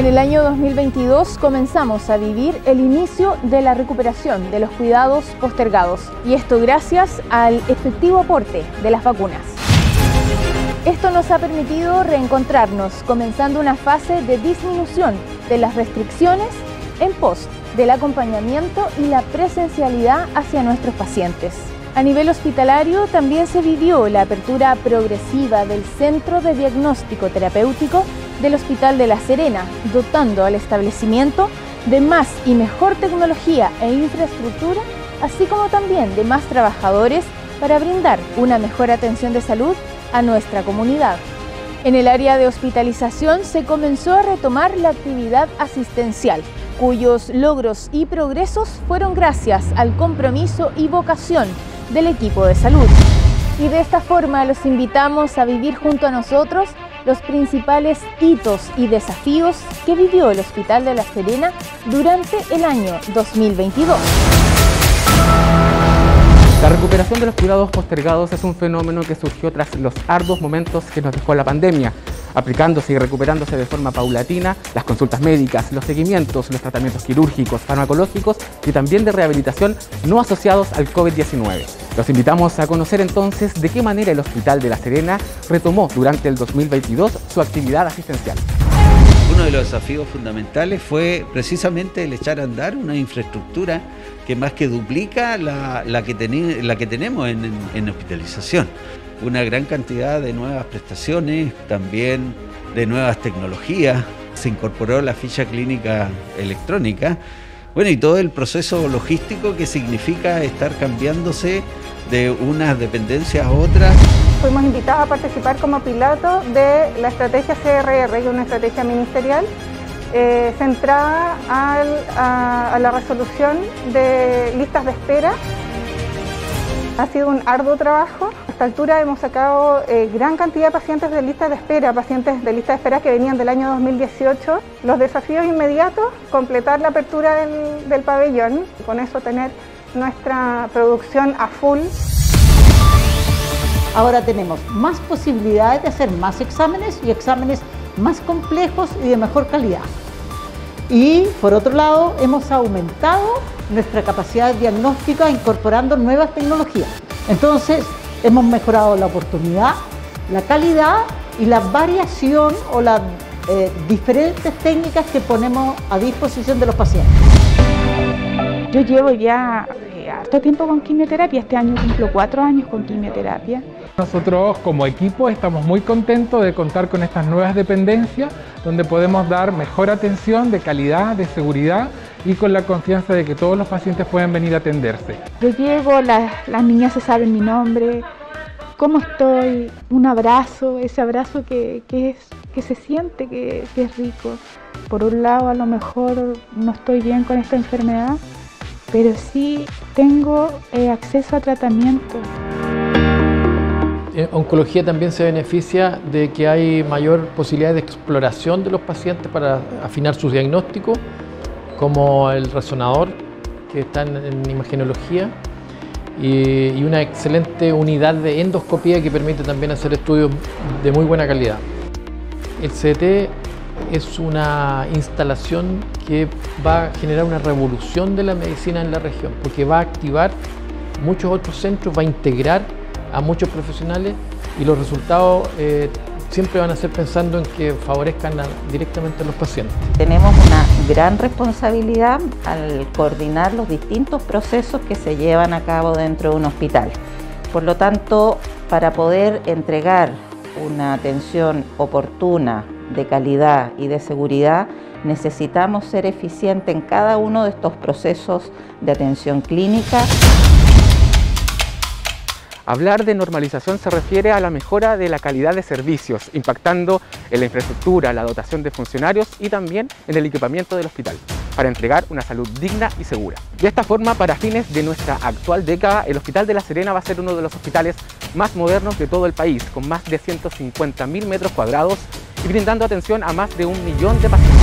el año 2022 comenzamos a vivir el inicio de la recuperación de los cuidados postergados, y esto gracias al efectivo aporte de las vacunas. Esto nos ha permitido reencontrarnos, comenzando una fase de disminución de las restricciones en pos del acompañamiento y la presencialidad hacia nuestros pacientes. A nivel hospitalario también se vivió la apertura progresiva del Centro de Diagnóstico Terapéutico del Hospital de La Serena, dotando al establecimiento de más y mejor tecnología e infraestructura, así como también de más trabajadores para brindar una mejor atención de salud a nuestra comunidad. En el área de hospitalización se comenzó a retomar la actividad asistencial, cuyos logros y progresos fueron gracias al compromiso y vocación del equipo de salud. Y de esta forma los invitamos a vivir junto a nosotros los principales hitos y desafíos que vivió el Hospital de La Serena durante el año 2022. La recuperación de los cuidados postergados es un fenómeno que surgió tras los arduos momentos que nos dejó la pandemia, aplicándose y recuperándose de forma paulatina las consultas médicas, los seguimientos, los tratamientos quirúrgicos, farmacológicos y también de rehabilitación no asociados al COVID-19. Los invitamos a conocer entonces de qué manera el Hospital de La Serena retomó durante el 2022 su actividad asistencial. Uno de los desafíos fundamentales fue precisamente el echar a andar una infraestructura que más que duplica la que tenemos en hospitalización. Una gran cantidad de nuevas prestaciones, también de nuevas tecnologías. Se incorporó la ficha clínica electrónica. Bueno, y todo el proceso logístico que significa estar cambiándose de unas dependencias a otras. Fuimos invitados a participar como piloto de la estrategia CRR, que es una estrategia ministerial centrada a la resolución de listas de espera. Ha sido un arduo trabajo. A esta altura hemos sacado gran cantidad de pacientes de lista de espera que venían del año 2018. Los desafíos inmediatos: completar la apertura del pabellón y con eso tener nuestra producción a full. Ahora tenemos más posibilidades de hacer más exámenes y exámenes más complejos y de mejor calidad. Y por otro lado, hemos aumentado nuestra capacidad diagnóstica incorporando nuevas tecnologías. Entonces, hemos mejorado la oportunidad, la calidad y la variación o las diferentes técnicas que ponemos a disposición de los pacientes. Yo llevo ya harto tiempo con quimioterapia, este año cumplo 4 años con quimioterapia. Nosotros como equipo estamos muy contentos de contar con estas nuevas dependencias donde podemos dar mejor atención de calidad, de seguridad y con la confianza de que todos los pacientes pueden venir a atenderse. Yo llego, las niñas se saben mi nombre, cómo estoy, un abrazo, ese abrazo que se siente que es rico. Por un lado, a lo mejor no estoy bien con esta enfermedad, pero sí tengo acceso a tratamiento. Oncología también se beneficia de que hay mayor posibilidad de exploración de los pacientes para afinar sus diagnósticos, como el resonador que está en imagenología y una excelente unidad de endoscopía que permite también hacer estudios de muy buena calidad. El CT es una instalación que va a generar una revolución de la medicina en la región, porque va a activar muchos otros centros, va a integrar a muchos profesionales y los resultados siempre van a ser pensando en que favorezcan directamente a los pacientes. Tenemos una gran responsabilidad al coordinar los distintos procesos que se llevan a cabo dentro de un hospital. Por lo tanto, para poder entregar una atención oportuna, de calidad y de seguridad, necesitamos ser eficientes en cada uno de estos procesos de atención clínica. Hablar de normalización se refiere a la mejora de la calidad de servicios, impactando en la infraestructura, la dotación de funcionarios y también en el equipamiento del hospital, para entregar una salud digna y segura. De esta forma, para fines de nuestra actual década, el Hospital de La Serena va a ser uno de los hospitales más modernos de todo el país, con más de 150.000 metros cuadrados y brindando atención a más de 1 millón de pacientes.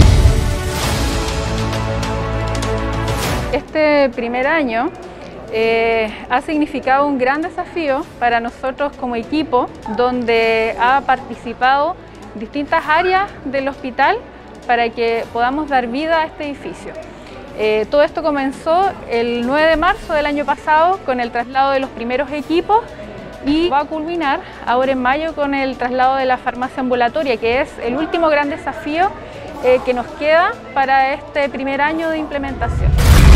Este primer año ha significado un gran desafío para nosotros como equipo, donde ha participado distintas áreas del hospital para que podamos dar vida a este edificio. Todo esto comenzó el 9 de marzo del año pasado con el traslado de los primeros equipos y va a culminar ahora en mayo con el traslado de la farmacia ambulatoria, que es el último gran desafío que nos queda para este primer año de implementación.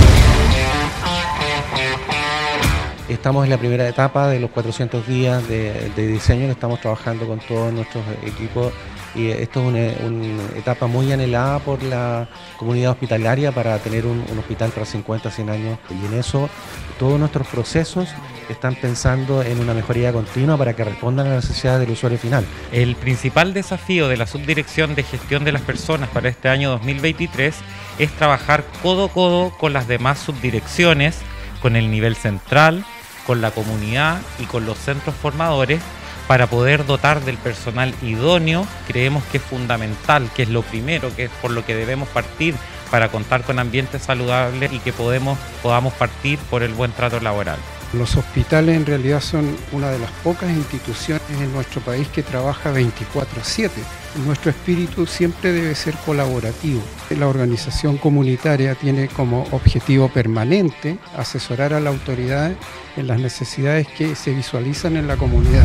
Estamos en la primera etapa de los 400 días de diseño que estamos trabajando con todos nuestros equipos, y esto es una etapa muy anhelada por la comunidad hospitalaria para tener un hospital para 50, 100 años, y en eso todos nuestros procesos están pensando en una mejoría continua para que respondan a las necesidades del usuario final. El principal desafío de la Subdirección de Gestión de las Personas para este año 2023 es trabajar codo a codo con las demás subdirecciones, con el nivel central, con la comunidad y con los centros formadores para poder dotar del personal idóneo. Creemos que es fundamental, que es lo primero, que es por lo que debemos partir para contar con ambientes saludables y que podamos partir por el buen trato laboral. Los hospitales en realidad son una de las pocas instituciones en nuestro país que trabaja 24/7. Nuestro espíritu siempre debe ser colaborativo. La organización comunitaria tiene como objetivo permanente asesorar a la autoridad en las necesidades que se visualizan en la comunidad.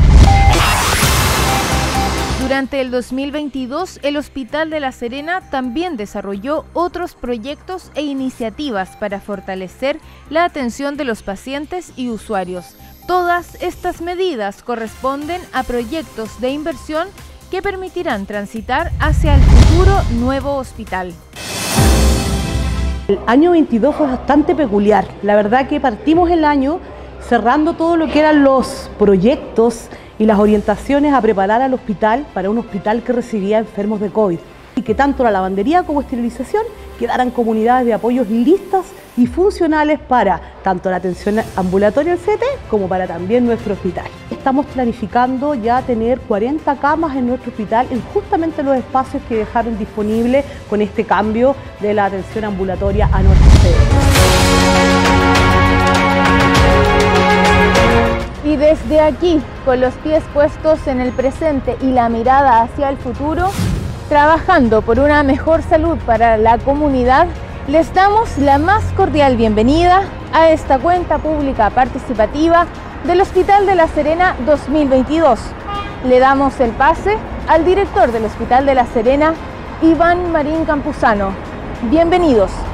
Durante el 2022, el Hospital de La Serena también desarrolló otros proyectos e iniciativas para fortalecer la atención de los pacientes y usuarios. Todas estas medidas corresponden a proyectos de inversión que permitirán transitar hacia el futuro nuevo hospital. El año 22 fue bastante peculiar. La verdad que partimos el año cerrando todo lo que eran los proyectos y las orientaciones a preparar al hospital para un hospital que recibía enfermos de COVID, y que tanto la lavandería como esterilización quedaran comunidades de apoyos listas y funcionales para tanto la atención ambulatoria del CT como para también nuestro hospital. Estamos planificando ya tener 40 camas en nuestro hospital en justamente los espacios que dejaron disponibles con este cambio de la atención ambulatoria a nuestra sede. Y desde aquí, con los pies puestos en el presente y la mirada hacia el futuro, trabajando por una mejor salud para la comunidad, les damos la más cordial bienvenida a esta cuenta pública participativa del Hospital de La Serena 2022. Le damos el pase al director del Hospital de La Serena, Iván Marín Campuzano. Bienvenidos.